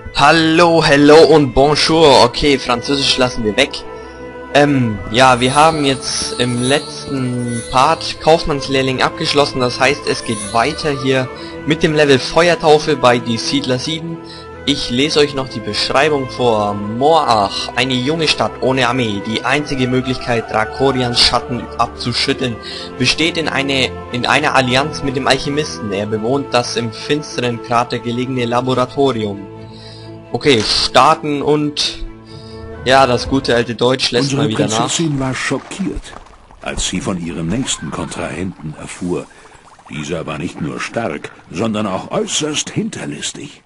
Hallo, hello und bonjour. Okay, Französisch lassen wir weg. Ja, wir haben jetzt im letzten Part Kaufmannslehrling abgeschlossen. Das heißt, es geht weiter hier mit dem Level Feuertaufe bei Die Siedler 7. Ich lese euch noch die Beschreibung vor. Morach, eine junge Stadt ohne Armee. Die einzige Möglichkeit, Drakorians Schatten abzuschütteln, besteht in einer Allianz mit dem Alchemisten. Er bewohnt das im finsteren Krater gelegene Laboratorium. Okay, starten und... ja, das gute alte Deutsch lässt Unsere mal wieder nach. Prinzessin war schockiert, als sie von ihrem nächsten Kontrahenten erfuhr. Dieser war nicht nur stark, sondern auch äußerst hinterlistig.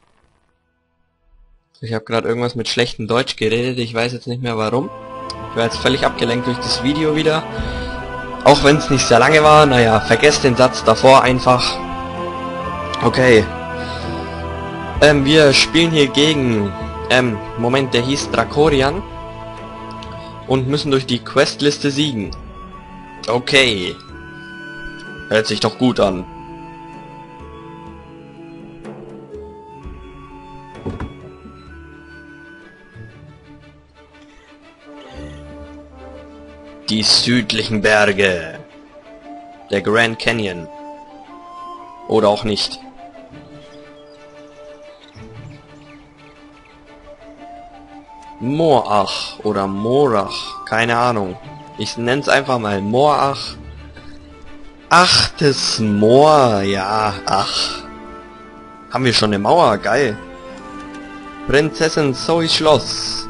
Ich habe gerade irgendwas mit schlechtem Deutsch geredet, ich weiß jetzt nicht mehr warum. Ich war jetzt völlig abgelenkt durch das Video wieder. Auch wenn es nicht sehr lange war, naja, vergesst den Satz davor einfach. Okay. Wir spielen hier gegen... Moment, der hieß Drakorian. Und müssen durch die Questliste siegen. Okay. Hört sich doch gut an. Die südlichen Berge. Der Grand Canyon. Oder auch nicht. Morach oder Morach, keine Ahnung. Ich nenne es einfach mal Morach. Ach, das Moor, ja, ach. Haben wir schon eine Mauer, geil. Prinzessin Zoes Schloss.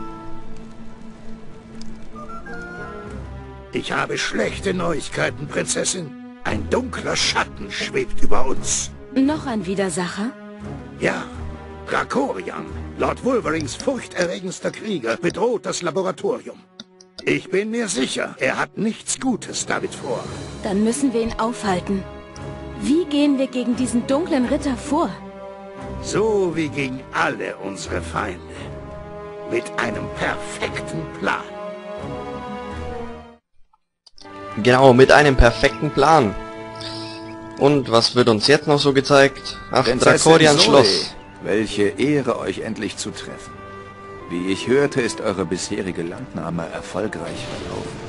Ich habe schlechte Neuigkeiten, Prinzessin. Ein dunkler Schatten schwebt über uns. Noch ein Widersacher? Ja, Drakorian, Lord Wolverings furchterregendster Krieger, bedroht das Laboratorium. Ich bin mir sicher, er hat nichts Gutes damit vor. Dann müssen wir ihn aufhalten. Wie gehen wir gegen diesen dunklen Ritter vor? So wie gegen alle unsere Feinde. Mit einem perfekten Plan. Genau, mit einem perfekten Plan. Und was wird uns jetzt noch so gezeigt? Ach, Drakorians Schloss. Welche Ehre, euch endlich zu treffen. Wie ich hörte, ist eure bisherige Landnahme erfolgreich verlaufen.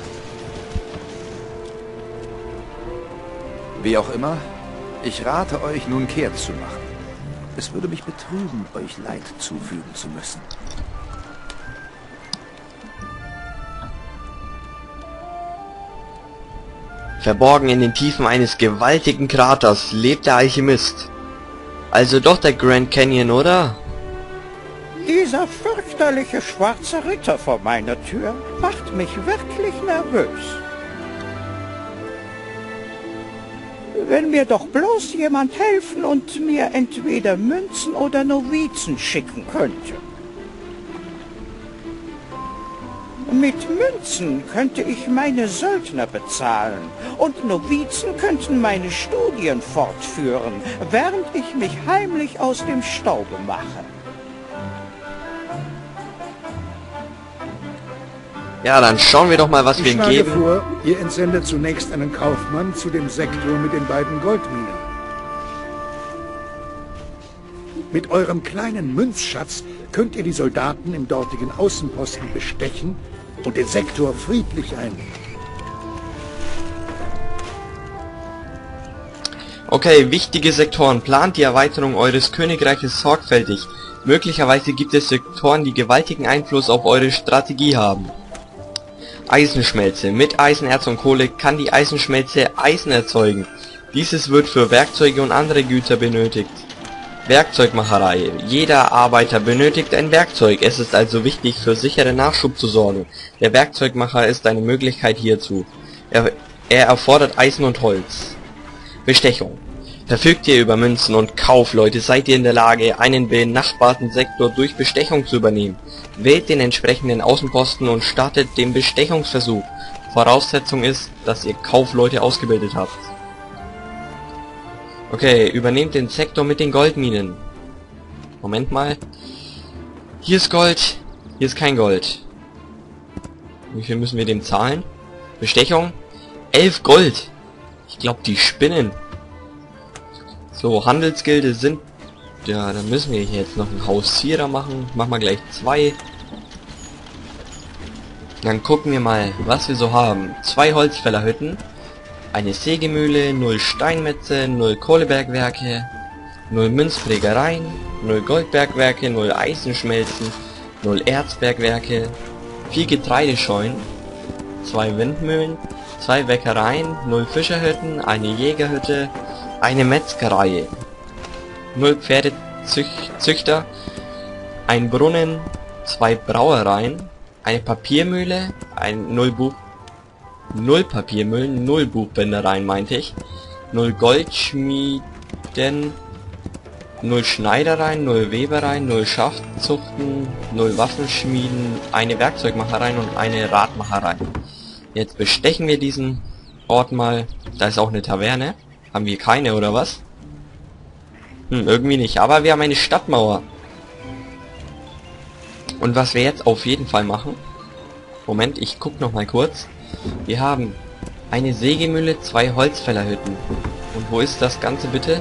Wie auch immer, ich rate euch, nun kehrt zu machen. Es würde mich betrüben, euch Leid zufügen zu müssen. Verborgen in den Tiefen eines gewaltigen Kraters lebt der Alchemist. Also doch der Grand Canyon, oder? Dieser fürchterliche schwarze Ritter vor meiner Tür macht mich wirklich nervös. Wenn mir doch bloß jemand helfen und mir entweder Münzen oder Novizen schicken könnte. Mit Münzen könnte ich meine Söldner bezahlen und Novizen könnten meine Studien fortführen, während ich mich heimlich aus dem Staube mache. Ja, dann schauen wir doch mal, was wir ihm Ich schlage geben. vor, ihr entsendet zunächst einen Kaufmann zu dem Sektor mit den beiden Goldminen. Mit eurem kleinen Münzschatz könnt ihr die Soldaten im dortigen Außenposten bestechen und den Sektor friedlich einnehmen. Okay, wichtige Sektoren. Plant die Erweiterung eures Königreiches sorgfältig. Möglicherweise gibt es Sektoren, die gewaltigen Einfluss auf eure Strategie haben. Eisenschmelze. Mit Eisenerz und Kohle kann die Eisenschmelze Eisen erzeugen. Dieses wird für Werkzeuge und andere Güter benötigt. Werkzeugmacherei. Jeder Arbeiter benötigt ein Werkzeug. Es ist also wichtig, für sicheren Nachschub zu sorgen. Der Werkzeugmacher ist eine Möglichkeit hierzu. Er erfordert Eisen und Holz. Bestechung. Verfügt ihr über Münzen und Kaufleute, seid ihr in der Lage, einen benachbarten Sektor durch Bestechung zu übernehmen. Wählt den entsprechenden Außenposten und startet den Bestechungsversuch. Voraussetzung ist, dass ihr Kaufleute ausgebildet habt. Okay, übernehmt den Sektor mit den Goldminen. Moment mal. Hier ist Gold, hier ist kein Gold. Wie viel müssen wir dem zahlen? Bestechung? 11 Gold. Ich glaube, die spinnen. So, Handelsgilde sind Ja, dann müssen wir hier jetzt noch einen Hausierer machen. Machen wir gleich 2. Dann gucken wir mal, was wir so haben. 2 Holzfällerhütten, eine Sägemühle, 0 Steinmetze, 0 Kohlebergwerke, 0 Münzprägereien, 0 Goldbergwerke, 0 Eisenschmelzen, 0 Erzbergwerke, 4 Getreidescheunen, 2 Windmühlen, 2 Bäckereien, 0 Fischerhütten, eine Jägerhütte, eine Metzgerei, 0 Pferdezüchter, ein Brunnen, 2 Brauereien, eine Papiermühle, 0 Papiermühlen, 0 Buchbindereien meinte ich, 0 Goldschmieden, 0 Schneidereien, 0 Webereien, 0 Schafzuchten, 0 Waffenschmieden, eine Werkzeugmacherei und eine Radmacherei. Jetzt bestechen wir diesen Ort mal. Da ist auch eine Taverne. Haben wir keine, oder was? Irgendwie nicht. Aber wir haben eine Stadtmauer. Und was wir jetzt auf jeden Fall machen... Moment, ich guck noch mal kurz. Wir haben eine Sägemühle, 2 Holzfällerhütten. Und wo ist das Ganze bitte?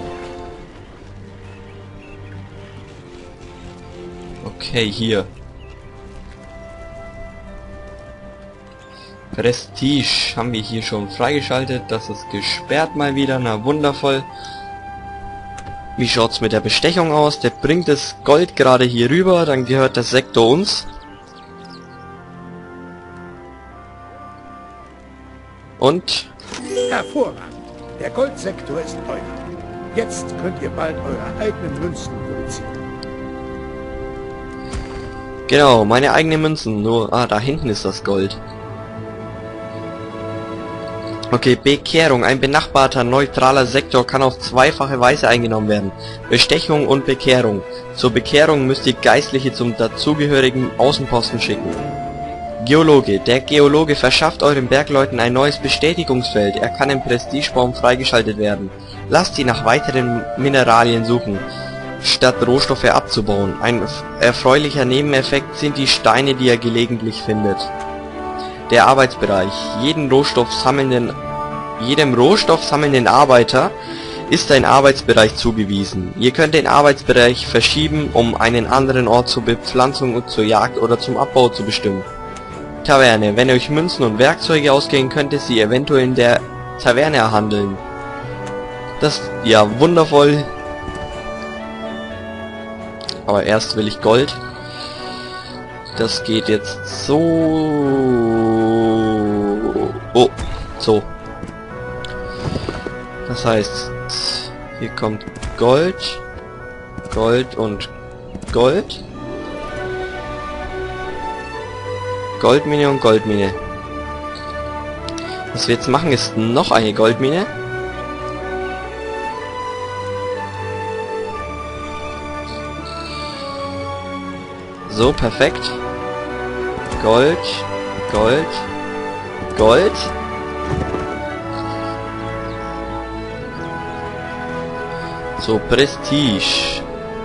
Okay, hier. Prestige haben wir hier schon freigeschaltet. Das ist gesperrt mal wieder. Na wundervoll. Wie schaut's mit der Bestechung aus? Der bringt das Gold gerade hier rüber. Dann gehört der Sektor uns. Und? Hervorragend. Der Goldsektor ist euer. Jetzt könnt ihr bald eure eigenen Münzen produzieren. Genau, meine eigenen Münzen. Nur, da hinten ist das Gold. Okay, Bekehrung. Ein benachbarter neutraler Sektor kann auf zweifache Weise eingenommen werden. Bestechung und Bekehrung. Zur Bekehrung müsst ihr Geistliche zum dazugehörigen Außenposten schicken. Geologe. Der Geologe verschafft euren Bergleuten ein neues Bestätigungsfeld. Er kann im Prestigebaum freigeschaltet werden. Lasst sie nach weiteren Mineralien suchen, statt Rohstoffe abzubauen. Ein erfreulicher Nebeneffekt sind die Steine, die er gelegentlich findet. Der Arbeitsbereich. Jedem Rohstoff sammelnden Arbeiter ist ein Arbeitsbereich zugewiesen. Ihr könnt den Arbeitsbereich verschieben, um einen anderen Ort zur Bepflanzung und zur Jagd oder zum Abbau zu bestimmen. Taverne. Wenn euch Münzen und Werkzeuge ausgehen, könnt ihr sie eventuell in der Taverne erhandeln. Das, ja, wundervoll. Aber erst will ich Gold. Das geht jetzt so. Oh, so. Das heißt, hier kommt Gold, Gold und Gold. Goldmine und Goldmine. Was wir jetzt machen, ist noch eine Goldmine. So, perfekt. Gold, Gold, Gold. So, Prestige.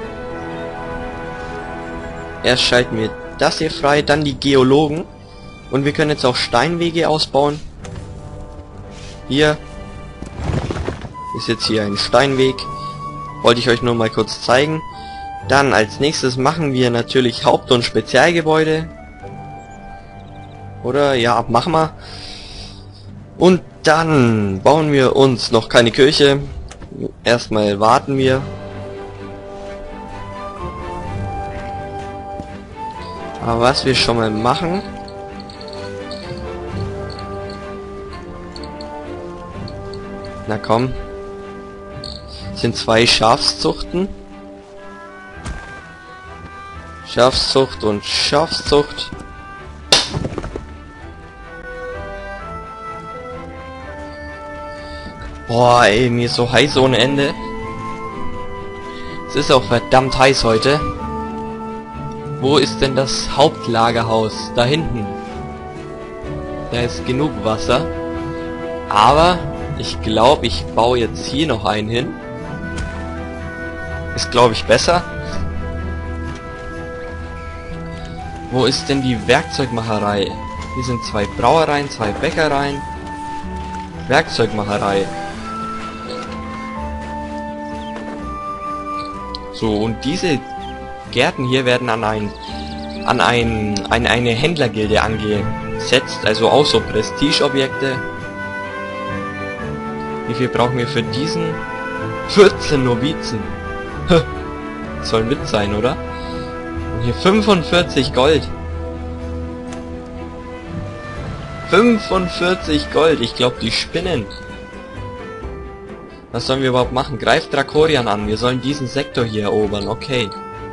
Erst schalten wir das hier frei, dann die Geologen. Und wir können jetzt auch Steinwege ausbauen. Hier ist jetzt hier ein Steinweg. Wollte ich euch nur mal kurz zeigen. Dann als nächstes machen wir natürlich Haupt- und Spezialgebäude. Oder ja, machen wir. Und dann bauen wir uns noch keine Kirche. Erstmal warten wir. Aber was wir schon mal machen, na komm, sind 2 Schafszuchten. Schafszucht und Schafszucht. Boah, ey, mir ist so heiß ohne Ende. Es ist auch verdammt heiß heute. Wo ist denn das Hauptlagerhaus? Da hinten. Da ist genug Wasser. Aber ich glaube, ich baue jetzt hier noch einen hin. Ist, glaube ich, besser. Wo ist denn die Werkzeugmacherei? Hier sind 2 Brauereien, 2 Bäckereien. Werkzeugmacherei. So, und diese Gärten hier werden an eine Händlergilde angesetzt, also auch so Prestigeobjekte. Wie viel brauchen wir für diesen? 14 Novizen. Soll ein Witz sein, oder? Und hier 45 Gold. 45 Gold, ich glaube, die spinnen. Was sollen wir überhaupt machen? Greift Drakorian an, wir sollen diesen Sektor hier erobern, okay.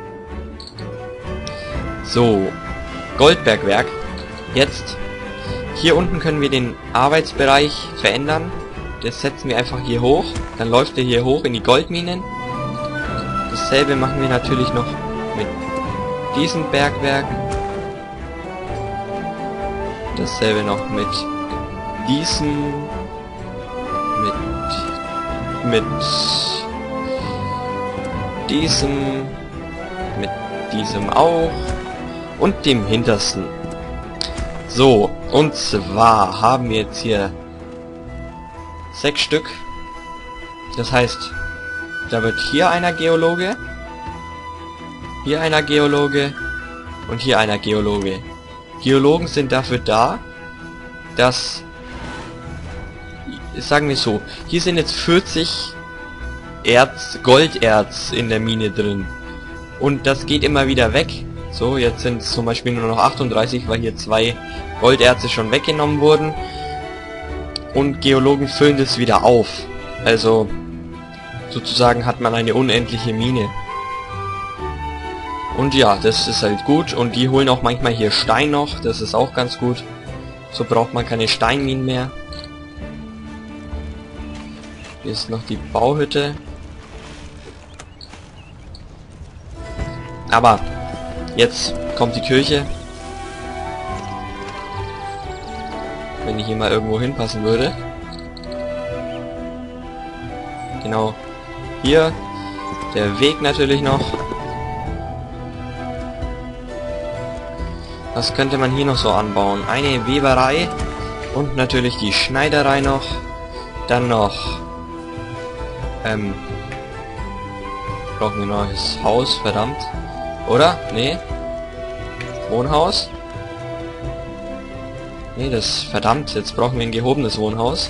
So, Goldbergwerk. Jetzt, hier unten können wir den Arbeitsbereich verändern. Das setzen wir einfach hier hoch, dann läuft er hier hoch in die Goldminen. Dasselbe machen wir natürlich noch mit diesem Bergwerk. Dasselbe noch mit diesem, mit diesem auch und dem hintersten. So, und zwar haben wir jetzt hier 6 Stück. Das heißt, da wird hier einer Geologe, hier einer Geologe und hier einer Geologe. Geologen sind dafür da, dass, sagen wir so, hier sind jetzt 40 Golderz in der Mine drin. Und das geht immer wieder weg. So, jetzt sind es zum Beispiel nur noch 38, weil hier 2 Golderze schon weggenommen wurden. Und Geologen füllen das wieder auf. Also, sozusagen hat man eine unendliche Mine. Und ja, das ist halt gut. Und die holen auch manchmal hier Stein noch. Das ist auch ganz gut. So braucht man keine Steinminen mehr. Hier ist noch die Bauhütte. Aber jetzt kommt die Kirche. Wenn die hier mal irgendwo hinpassen würde. Genau. Hier. Der Weg natürlich noch. Was könnte man hier noch so anbauen? Eine Weberei. Und natürlich die Schneiderei noch. Dann noch... brauchen wir ein neues Haus, verdammt. Oder? Nee. Wohnhaus? Nee, das... Verdammt, jetzt brauchen wir ein gehobenes Wohnhaus.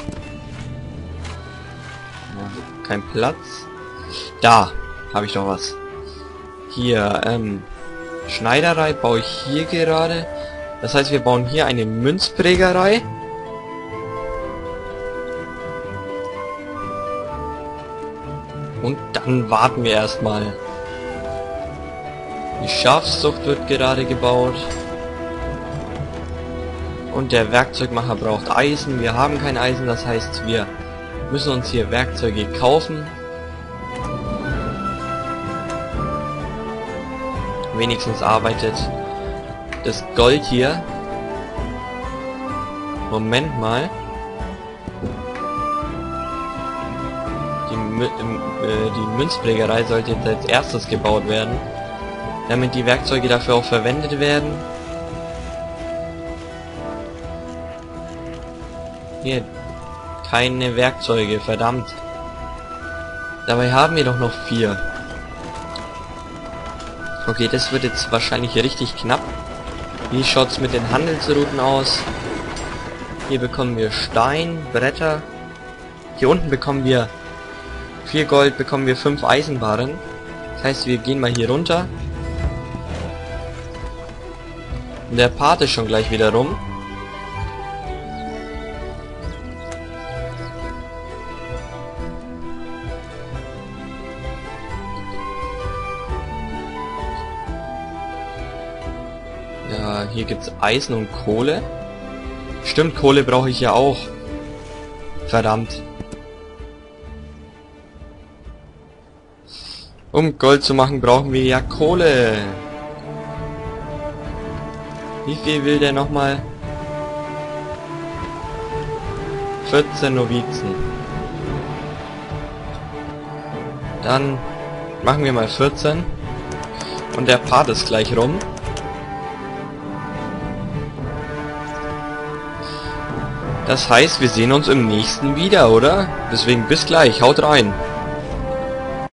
Ja, kein Platz. Da habe ich doch was. Hier, Schneiderei baue ich hier gerade. Das heißt, wir bauen hier eine Münzprägerei. Und dann warten wir erstmal. Die Schafszucht wird gerade gebaut. Und der Werkzeugmacher braucht Eisen. Wir haben kein Eisen, das heißt, wir müssen uns hier Werkzeuge kaufen. Wenigstens arbeitet das Gold hier. Moment mal. Die Münzprägerei sollte jetzt als erstes gebaut werden, damit die Werkzeuge dafür auch verwendet werden. Hier, keine Werkzeuge, verdammt. Dabei haben wir doch noch 4. Okay, das wird jetzt wahrscheinlich richtig knapp. Wie schaut's mit den Handelsrouten aus? Hier bekommen wir Stein, Bretter. Hier unten bekommen wir 4 Gold, bekommen wir 5 Eisenbarren. Das heißt, wir gehen mal hier runter. Und der Part ist schon gleich wieder rum. Ja, hier gibt's Eisen und Kohle. Stimmt, Kohle brauche ich ja auch. Verdammt. Um Gold zu machen, brauchen wir ja Kohle. Wie viel will der nochmal? 14 Novizen. Dann machen wir mal 14. Und der Part ist gleich rum. Das heißt, wir sehen uns im nächsten wieder, oder? Deswegen bis gleich, haut rein.